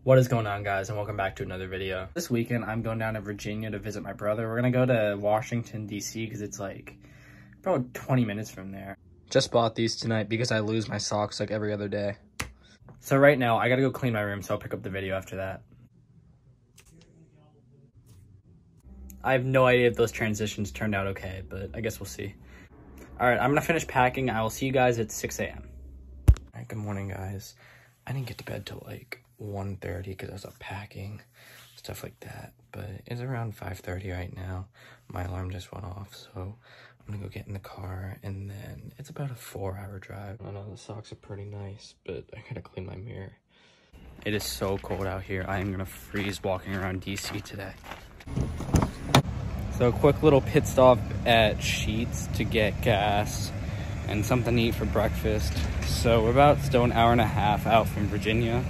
What is going on, guys, and welcome back to another video. This weekend I'm going down to Virginia to visit my brother. We're gonna go to Washington DC because it's like about 20 minutes from there. Just bought these tonight because I lose my socks like every other day. So right now I gotta go clean my room, so I'll pick up the video after that. I have no idea if those transitions turned out okay, but I guess we'll see. All right, I'm gonna finish packing. I will see you guys at 6 a.m. All right, good morning, guys. I didn't get to bed till like 1:30 because I was up packing, stuff like that. But it's around 5:30 right now. My alarm just went off, so I'm gonna go get in the car, and then it's about a 4-hour drive. I know the socks are pretty nice, but I gotta clean my mirror. It is so cold out here. I am gonna freeze walking around DC today. So a quick little pit stop at Sheetz to get gas and something to eat for breakfast. So we're about still an hour and a half out from Virginia.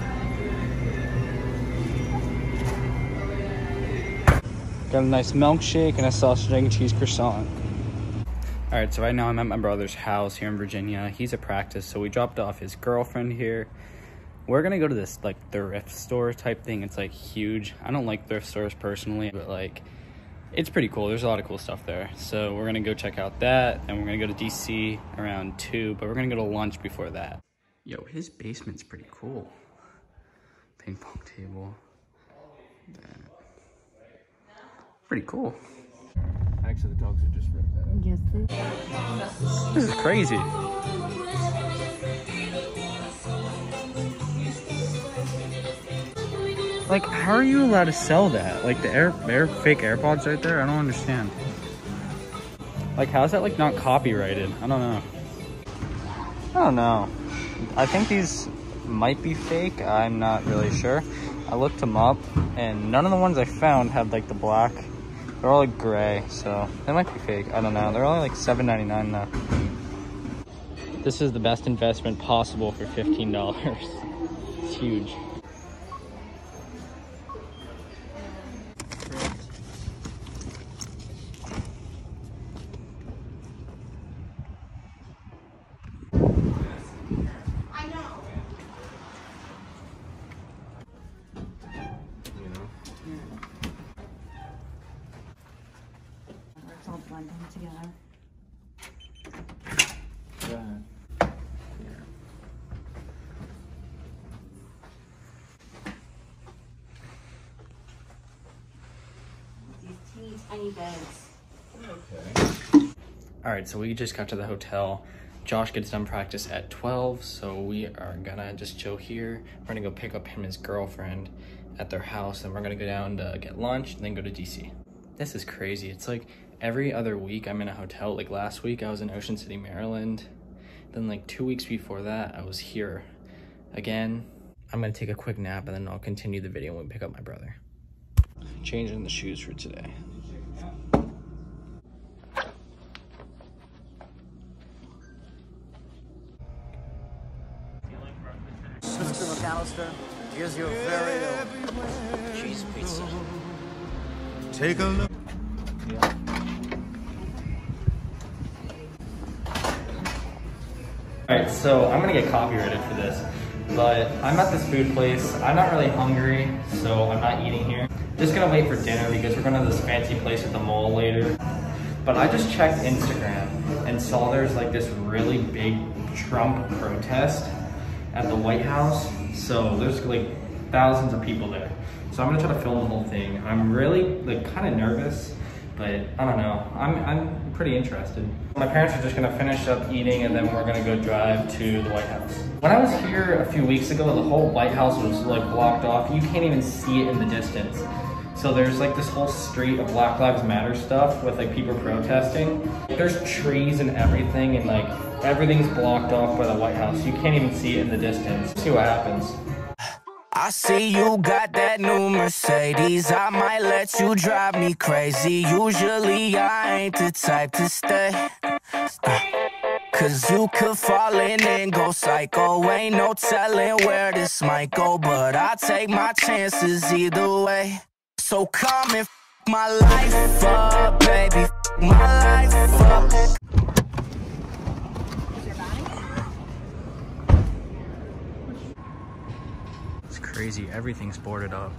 Got a nice milkshake and a sausage, egg, and cheese croissant. All right, so right now I'm at my brother's house here in Virginia. He's at practice, so we dropped off his girlfriend here. We're gonna go to this like thrift store type thing. It's like huge. I don't like thrift stores personally, but like it's pretty cool. There's a lot of cool stuff there. So we're gonna go check out that, and we're gonna go to DC around 2, but we're gonna go to lunch before that. Yo, his basement's pretty cool. Ping pong table. That. Pretty cool. Actually, the dogs are just ripped that out. Yes, This is crazy. Like, how are you allowed to sell that? Like the fake AirPods right there? I don't understand. Like, how is that like not copyrighted? I don't know. I think these might be fake. I'm not really sure. I looked them up and none of the ones I found had like the black. They're all like gray, so they might be fake. I don't know. They're only like $7.99 though. This is the best investment possible for $15. It's huge. It's all blending together. These teeny tiny beds. Okay. All right, so we just got to the hotel. Josh gets done practice at 12, so we are gonna just chill here. We're gonna go pick up him and his girlfriend at their house, and we're gonna go down to get lunch and then go to DC. This is crazy. It's like every other week I'm in a hotel. Like last week I was in Ocean City, Maryland. Then like 2 weeks before that I was here again. I'm gonna take a quick nap and then I'll continue the video when we pick up my brother. Changing the shoes for today. Mr. McAllister, here's your very own cheese pizza. Take a look. Alright, so I'm gonna get copyrighted for this, but I'm at this food place. I'm not really hungry, so I'm not eating here. Just gonna wait for dinner because we're going to this fancy place at the mall later. But I just checked Instagram and saw there's like this really big Trump protest at the White House. So there's like thousands of people there. So I'm gonna try to film the whole thing. I'm really like kind of nervous, but I don't know. I'm pretty interested. My parents are just gonna finish up eating and then we're gonna go drive to the White House. When I was here a few weeks ago, the whole White House was like blocked off. You can't even see it in the distance. So there's like this whole street of Black Lives Matter stuff with like people protesting. There's trees and everything, and like everything's blocked off by the White House. You can't even see it in the distance. See what happens. I see you got that new Mercedes. I might let you drive me crazy. Usually I ain't the type to stay. Cause you could fall in and go psycho. Ain't no telling where this might go, but I take my chances either way. So come and f my life up, baby. F my life up. crazy. Everything's boarded up.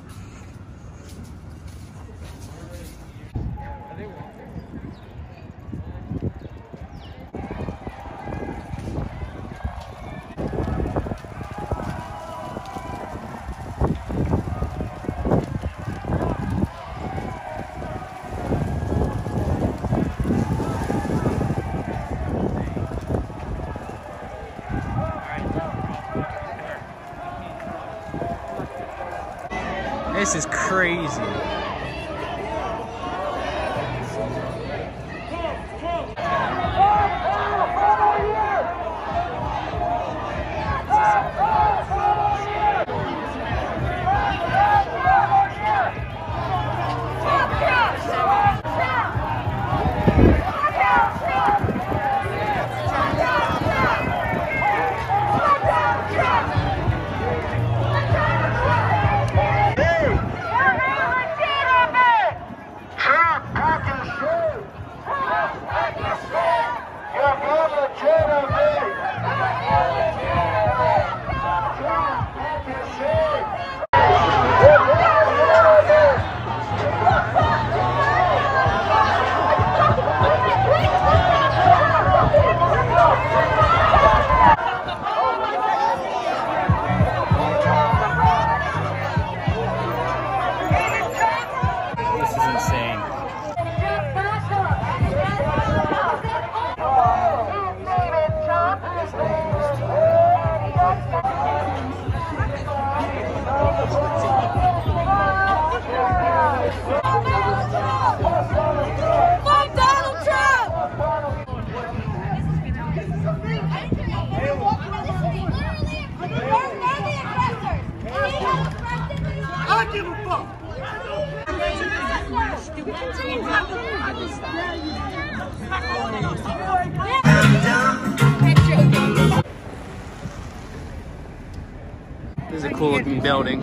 This is crazy. This is a cool looking building.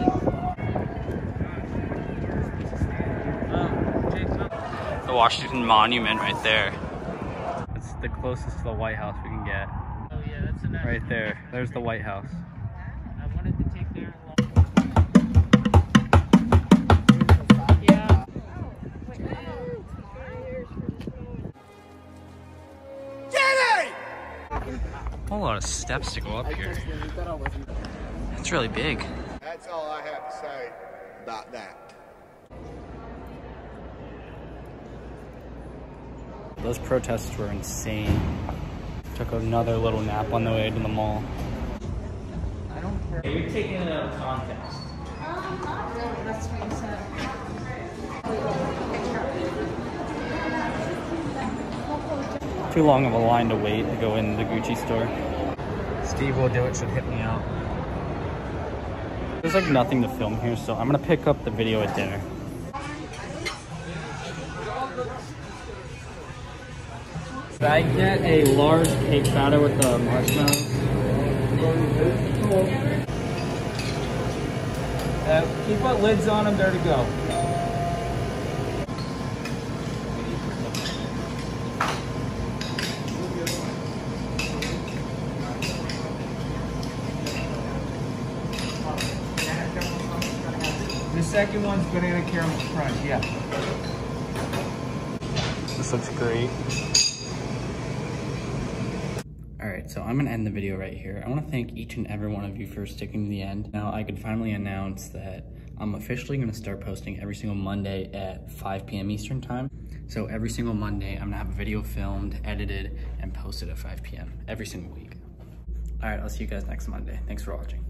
The Washington Monument right there. That's the closest to the White House we can get. Oh yeah, that's a nice. Right there. There's the White House. I wanted to take their yeah. A whole lot of steps to go up here. It's really big. That's all I have to say about that. Those protests were insane. Took another little nap on the way to the mall. I don't care. You're taking it out of context. Not really, that's what you said. Too long of a line to wait to go in the Gucci store. Steve Will Do It should hit me out. There's like nothing to film here, so I'm gonna pick up the video at dinner. Did I get a large cake batter with the marshmallows? Keep our lids on them, they're to go. The second one's banana caramel crunch, yeah. This looks great. Alright, so I'm gonna end the video right here. I wanna thank each and every one of you for sticking to the end. Now I could finally announce that I'm officially gonna start posting every single Monday at 5 p.m. Eastern time. So every single Monday, I'm gonna have a video filmed, edited, and posted at 5 p.m. every single week. Alright, I'll see you guys next Monday. Thanks for watching.